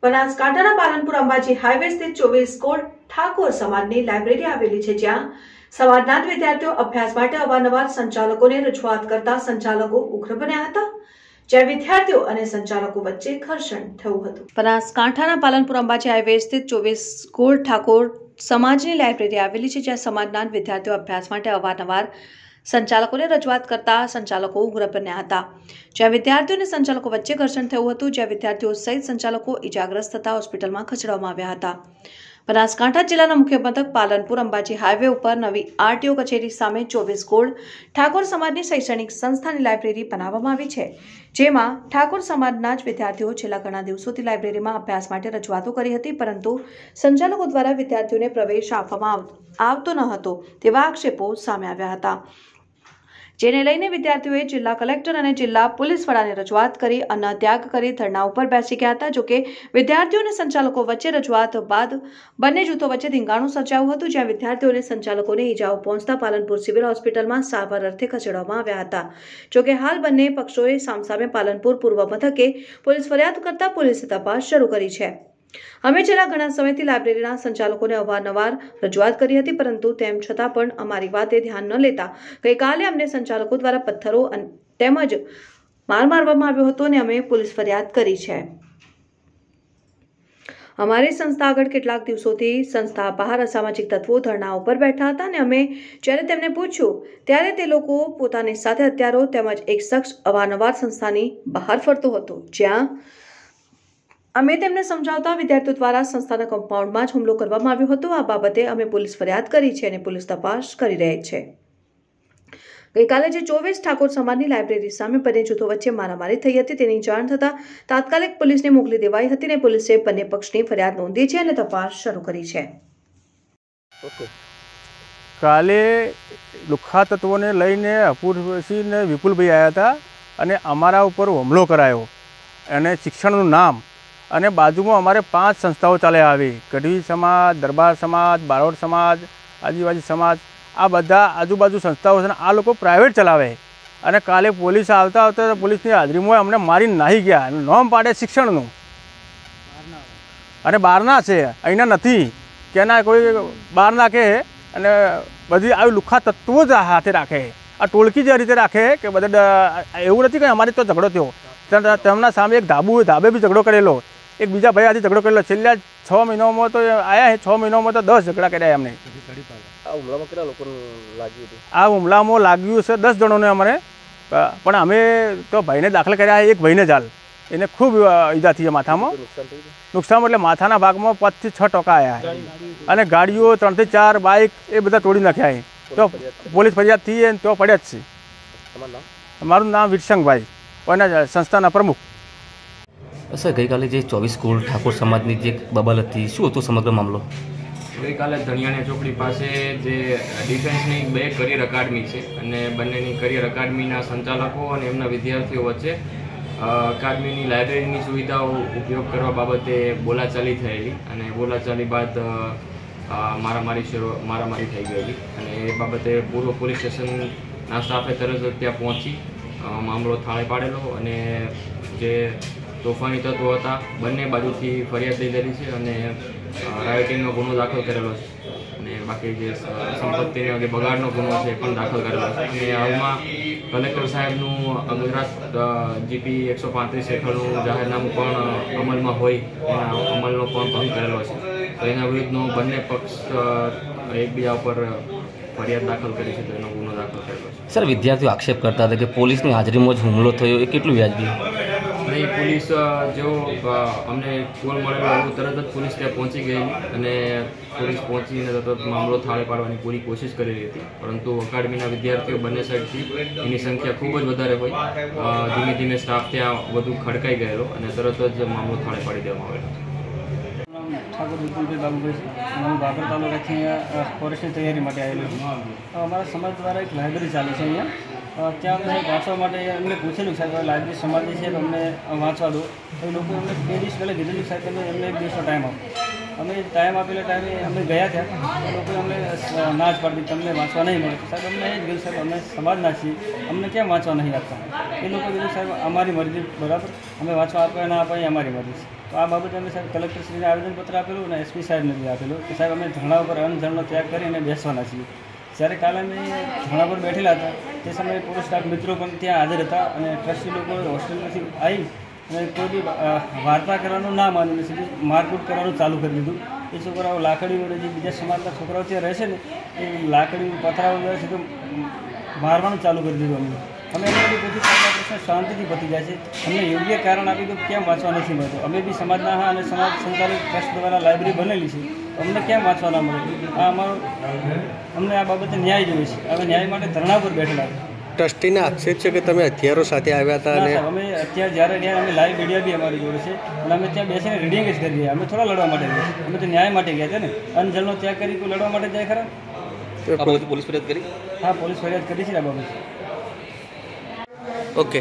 બનાસકાંઠાના પાલનપુર અંબાજી હાઈવે સ્થિત 24 કોટ ઠાકોર સમાજની લાઇબ્રેરી આવેલી છે, જ્યાં સમાજના વિદ્યાર્થીઓ અભ્યાસ માટે અવારનવાર સંચાલકોને રજૂઆત કરતા સંચાલકો ઉગ્ર બન્યા હતા, જ્યાં વિદ્યાર્થીઓ અને સંચાલકો વચ્ચે ઘર્ષણ થયું હતું। બનાસકાંઠાના પાલનપુર અંબાજી હાઈવે સ્થિત 24 કોટ ઠાકોર સમાજની લાઇબ્રેરી આવેલી છે, જ્યાં સમાજના વિદ્યાર્થીઓ અભ્યાસ માટે અવારનવાર સંચાલકોને રજૂઆત કરતા સંચાલકો ઉગ્ર બન્યા હતા, જ્યાં વિદ્યાર્થીઓ અને સંચાલકો વચ્ચે ઘર્ષણ થયું હતું, જ્યાં વિદ્યાર્થીઓ સહિત સંચાલકો ઇજાગ્રસ્ત થતા હોસ્પિટલમાં ખસેડવામાં આવ્યા હતા। બનાસકાંઠા જિલ્લાના મુખ્ય મથક પાલનપુર અંબાજી હાઈવે ઉપર નવી આરટીઓ કચેરી સામે 24 કોટ ઠાકોર સમાજની શૈક્ષણિક સંસ્થાની લાઇબ્રેરી બનાવવામાં આવી છે, જેમાં ઠાકોર સમાજના જ વિદ્યાર્થીઓ છેલ્લા ઘણા દિવસોથી લાઇબ્રેરીમાં અભ્યાસ માટે રજૂઆતો કરી હતી, પરંતુ સંચાલકો દ્વારા વિદ્યાર્થીઓને પ્રવેશ આપવામાં આવતો ન હતો તેવા આક્ષેપો સામે આવ્યા હતા, જેને લઈને વિદ્યાર્થીઓએ જિલ્લા કલેક્ટર અને જિલ્લા પોલીસ વડાને રજૂઆત કરી અન્ન ત્યાગ કરી ધરણા ઉપર બેસી ગયા હતા। જોકે વિદ્યાર્થીઓ અને સંચાલકો વચ્ચે રજૂઆત બાદ બંને જૂથો વચ્ચે ધીંગાણું સર્જાયું હતું, જ્યાં વિદ્યાર્થીઓ અને સંચાલકોને ઈજાઓ પહોંચતા પાલનપુર સિવિલ હોસ્પિટલમાં સારવાર અર્થે ખસેડવામાં આવ્યા હતા। જોકે હાલ બંને પક્ષોએ સામસામે પાલનપુર પૂર્વ મથકે પોલીસ ફરિયાદ કરતા પોલીસે તપાસ શરૂ કરી છે। અમે છેલ્લા ઘણા સમયથી લાઇબ્રેરીના સંચાલકોને અવારનવાર રજૂઆત કરી હતી, પરંતુ તેમ છતાં પણ અમારી વાતે ધ્યાન ન લેતા ગઈકાલે અમને સંચાલકો દ્વારા પથ્થરો તેમજ માર મારવામાં આવ્યો હતો અને અમે પોલીસ ફરિયાદ કરી છે। અમારી સંસ્થા આગળ કેટલાક દિવસોથી સંસ્થા બહાર અસામાજિક તત્વો ધરણા ઉપર બેઠા હતા અને અમે જ્યારે તેમને પૂછ્યું ત્યારે તે લોકો પોતાની સાથે હથિયારો તેમજ એક શખ્સ અવારનવાર સંસ્થાની બહાર ફરતો હતો, જ્યાં અમે તેમને સમજાવતા વિદ્યાર્થીઓ દ્વારા સંસ્થાના કમ્પાઉન્ડમાં જ હુમલો કરવામાં આવ્યો હતો। આ બાબતે અમે પોલીસ ફરિયાદ કરી છે અને પોલીસ તપાસ કરી રહી છે। ગઈકાલે જે 24 ઠાકોર સમાજની લાઇબ્રેરી સામે બંને જૂથો વચ્ચે મારામારી થઈ હતી, તેની જાણ થતાં તાત્કાલિક પોલીસને મોકલી દેવાઈ હતી અને પોલીસે બંને પક્ષની ફરિયાદ નોંધી છે અને તપાસ શરૂ કરી છે। કાલે લુખ્ખા તત્વોને લઈને અપૂરસિંહ ને વિપુલભાઈ આવ્યા હતા અને અમારા ઉપર હુમલો કરાયો અને શિક્ષણનું નામ અને બાજુમાં અમારે 5 સંસ્થાઓ ચાલે આવી, ગઢવી સમાજ, દરબાર સમાજ, બારોટ સમાજ, આદિવાસી સમાજ, આ બધા આજુબાજુ સંસ્થાઓ છે ને આ લોકો પ્રાઇવેટ ચલાવે અને કાલે પોલીસ આવતા આવતા પોલીસની હાજરીમાં અમને મારીને નાહી ગયા। નોમ પાડે શિક્ષણનું અને બહારના છે, અહીંના નથી કે એના કોઈ બહાર નાખે અને બધી આવી લુખ્ખા તત્વો જ હાથે રાખે, આ ટોળકી જે રીતે રાખે કે બધા એવું નથી કે અમારી તો ઝઘડો થયો, તેમના સામે એક ધાબે બી ઝઘડો કરેલો, એક બીજા ભાઈ આથી ઝઘડો કરેલો, છેલ્લા 6 મહિનામાં તો આવ્યા 6 મહિનામાં તો 10 ઝઘડા કર્યા એમને। આ હુમલામાં કેટલા લોકોને લાગ્યું હતું? આ હુમલામાં લાગ્યું છે 10 જણોને અમને, પણ અમે તો ભાઈને દાખલ કર્યા, એક ભાઈને જ હાલ એને ખૂબ ઈજા થઈ માથામાં નુકસાન, એટલે માથાના ભાગમાં 5 થી 6 ટકા આવ્યા અને ગાડીઓ 3 થી 4 બાઇક એ બધા તોડી નાખ્યા, તો પોલીસ ફરિયાદ થઈ તો પડ્યા જ છે। મારું નામ વીરસંગભાઈ, અને સંસ્થાના પ્રમુખ। સર, ગઈકાલે જે 24 કોટ ઠાકોર સમાજની જે બબાલ હતી, શું હતો સમગ્ર મામલો? ગઈકાલે ધણિયાણી ચોકડી પાસે જે ડિફેન્સની 2 કરિયર એકેડમી છે અને બંનેની કરિયર એકેડમીના સંચાલકો અને એમના વિદ્યાર્થીઓ વચ્ચે એકેડમીની લાઇબ્રેરીની સુવિધાઓ ઉપયોગ કરવા બાબતે બોલાચાલી થયેલી અને બોલાચાલી બાદ મારામારી થઈ ગયેલી અને એ બાબતે પૂર્વ પોલીસ સ્ટેશનના સ્ટાફે તરત જ ત્યાં પહોંચી મામલો થાળે પાડેલો અને જે તોફાની તત્વો હતા બંને બાજુથી ફરિયાદ લીધેલી છે અને રાયોટિંગનો ગુનો દાખલ કરેલો છે અને બાકી જે સંપત્તિનો જે બગાડનો ગુનો છે એ પણ દાખલ કરેલો છે અને હાલમાં કલેક્ટર સાહેબનું ગુજરાત જીપી 135 હેઠળનું જાહેરનામું પણ અમલમાં હોય એના અમલનો પણ ભંગ કરેલો છે, તો એના વિરુદ્ધનો બંને પક્ષ એકબીજા ઉપર ફરિયાદ દાખલ કરી છે, તો એનો ગુનો દાખલ કરેલો છે। સર, વિદ્યાર્થીઓ આક્ષેપ કરતા હતા કે પોલીસની હાજરીમાં જ હુમલો થયો, એ કેટલું વ્યાજબી? નહીં, પોલીસ જેવો અમને કોલ મળેલો એવું તરત જ પોલીસ ત્યાં પહોંચી ગયેલી અને પોલીસ પહોંચીને તરત મામલો થાળે પાડવાની પૂરી કોશિશ કરેલી હતી, પરંતુ એકેડમીના વિદ્યાર્થીઓ બંને સાઈડથી એની સંખ્યા ખૂબ જ વધારે હોય, ધીમે ધીમે સ્ટાફ ત્યાં વધુ ખડકાઈ ગયેલો અને તરત જ મામલો થાળે પાડી દેવામાં આવેલો। ઠાકોર વિપુલભાઈ બાબુભાઈ છે, હું બાબર તાલુકાથી અહીંયા ફોરેસ્ટની તૈયારી માટે આવેલો છું। અમારા સમાજ દ્વારા એક લાઇબ્રેરી ચાલે છે અહીંયા, ત્યાં અમને વાંચવા માટે એમને પૂછેલું સાહેબ લાઇબ્રેરી સમાજની છે તો અમને વાંચવા દો, તો એ લોકો અમને 2 દિવસ પહેલાં કીધેલું સાહેબ તમે એમને 1 દિવસનો ટાઈમ આપો। અમે ટાઈમ આપેલા ટાઈમે અમે ગયા ત્યાં, એ લોકોએ અમને ના જ પાડી તમને વાંચવા નહીં મળે। સાહેબ અમને એ જ કીધું સાહેબ અમે સમાજના છીએ, અમને કેમ વાંચવા નહીં આપતા? એ લોકો કીધું સાહેબ અમારી મરજી, બરાબર, અમે વાંચવા આપવા ના આપવા એ અમારી મરજી છે। તો આ બાબતે અમે સાહેબ કલેક્ટરશ્રીને આવેદનપત્ર આપેલું અને એસપી સાહેબને બી આપેલું કે સાહેબ અમે ધરણા ઉપર અન્નજળનો ત્યાગ કરીને બેસવાના છીએ. જ્યારે કાલે અમે ધરણા પર બેઠેલા હતા તે સમયે પૂરો સ્ટાફ મિત્રો પણ ત્યાં હાજર હતા અને ટ્રસ્ટી લોકો હોસ્ટેલમાંથી આવી અને કોઈ બી વાર્તા કરવાનું ના માન્યું, સીધું મારકૂટ કરવાનું ચાલુ કરી દીધું. એ છોકરાઓ લાકડી વડે જે બીજા સમાજના છોકરાઓ ત્યાં રહેશે ને એ લાકડી પથરાઓ વડે સીધું મારવાનું ચાલુ કરી દીધું. અમે એમને બી પછી સારા પ્રશ્ન શાંતિથી પતી જાય છે. અમને યોગ્ય કારણ આપી કે કેમ વાંચવા નથી મળતું. અમે બી સમાજના હા અને સમાજ સંચાલિત ટ્રસ્ટ દ્વારા લાઇબ્રેરી બનેલી છે, અમને કેમ વાંચવા ના મળે? આ અમારો અમને આ બાબતે ન્યાય જોઈએ છે. હવે ન્યાય માટે ધરણા પર બેઠેલા હતા. ટ્રસ્ટીને આક્ષેપ છે કે તમે હથિયારો સાથે આવ્યા હતા અને અમે અત્યારે જ્યારે ગયા અમે લાઈવ મીડિયા બી અમારી જોડે છે અને અમે ત્યાં બેસીને રીડિંગ જ કરી રહ્યા. અમે થોડા લડવા માટે ગયા, અમે તો ન્યાય માટે ગયા હતા ને. અન્નજળનો ત્યાગ કરી કોઈ લડવા માટે જાય ખરા? પોલીસ ફરિયાદ કરી? હા, પોલીસ ફરિયાદ કરી છે આ બાબતે. ઓકે,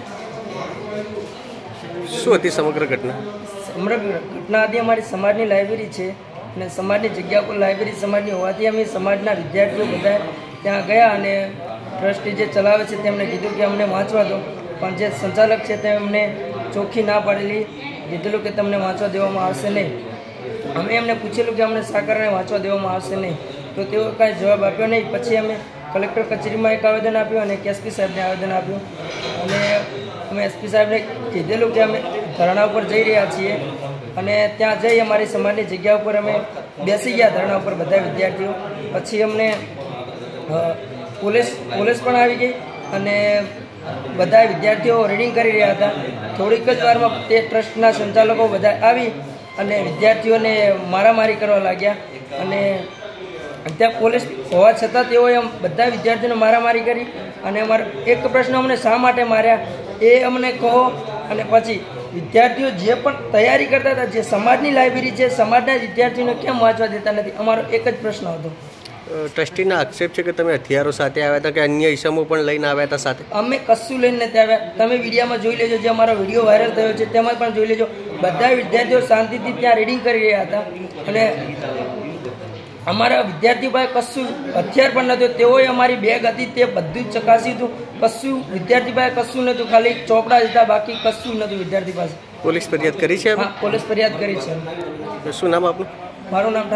શું હતી સમગ્ર ઘટના? સમગ્ર ઘટના હતી અમારી સમાજની લાઇબ્રેરી છે અને સમાજની જગ્યા પર લાઇબ્રેરી સમાજની હોવાથી અમે સમાજના વિદ્યાર્થીઓ બધા ત્યાં ગયા અને ટ્રસ્ટી જે ચલાવે છે તેમને કીધું કે અમને વાંચવા દો, પણ જે સંચાલક છે તેમને ચોખ્ખી ના પાડેલી, કીધેલું કે તમને વાંચવા દેવામાં આવશે નહીં. અમે એમને પૂછેલું કે અમને શા કારણે વાંચવા દેવામાં આવશે નહીં, તો તેઓ કાંઈ જવાબ આપ્યો નહીં. પછી અમે કલેક્ટર કચેરીમાં એક આવેદન આપ્યું અને એસપી સાહેબને આવેદન આપ્યું અને અમે એસપી સાહેબને કીધેલું કે અમે ધરણા ઉપર જઈ રહ્યા છીએ અને ત્યાં જઈ અમારી સમાજની જગ્યા ઉપર અમે બેસી ગયા ધરણા ઉપર બધા વિદ્યાર્થીઓ. પછી અમને પોલીસ પણ આવી ગઈ અને બધા વિદ્યાર્થીઓ રીડિંગ કરી રહ્યા હતા. થોડીક જ વારમાં તે ટ્રસ્ટના સંચાલકો બધા આવી અને વિદ્યાર્થીઓને મારામારી કરવા લાગ્યા અને ત્યાં પોલીસ હોવા છતાં તેઓએ બધા વિદ્યાર્થીઓને મારામારી કરી અને અમારો એક પ્રશ્ન અમને શા માટે માર્યા એ અમને કહો. અને પછી વિદ્યાર્થીઓ જે પણ તૈયારી કરતા હતા, જે સમાજની લાઇબ્રેરી છે, સમાજના વિદ્યાર્થીઓને કેમ વાંચવા દેતા નથી, અમારો એક જ પ્રશ્ન હતો. ટ્રસ્ટીના આક્ષેપ છે કે તમે હથિયારો સાથે આવ્યા હતા કે અન્ય ઇસમો પણ લઈને આવ્યા હતા સાથે? અમે કશું લઈને નથી આવ્યા. તમે વિડીયોમાં જોઈ લેજો, જે અમારો વિડીયો વાયરલ થયો છે તેમાં પણ જોઈ લેજો. બધા વિદ્યાર્થીઓ શાંતિથી ત્યાં રીડિંગ કરી રહ્યા હતા અને અમારા વિદ્યાર્થીઓ પાસે કશું હથિયાર પણ નહોતું. તેઓએ અમારી બેગ હતી તે બધું જ ચકાસ્યું હતું. કશું વિદ્યાર્થી પાસે કશું નહોતું, ખાલી ચોપડા જ હતા, બાકી કશું નહોતું વિદ્યાર્થી પાસે. પોલીસ ફરિયાદ કરી છે? હા, પોલીસ ફરિયાદ કરી છે. શું નામ આપનું? મારું નામ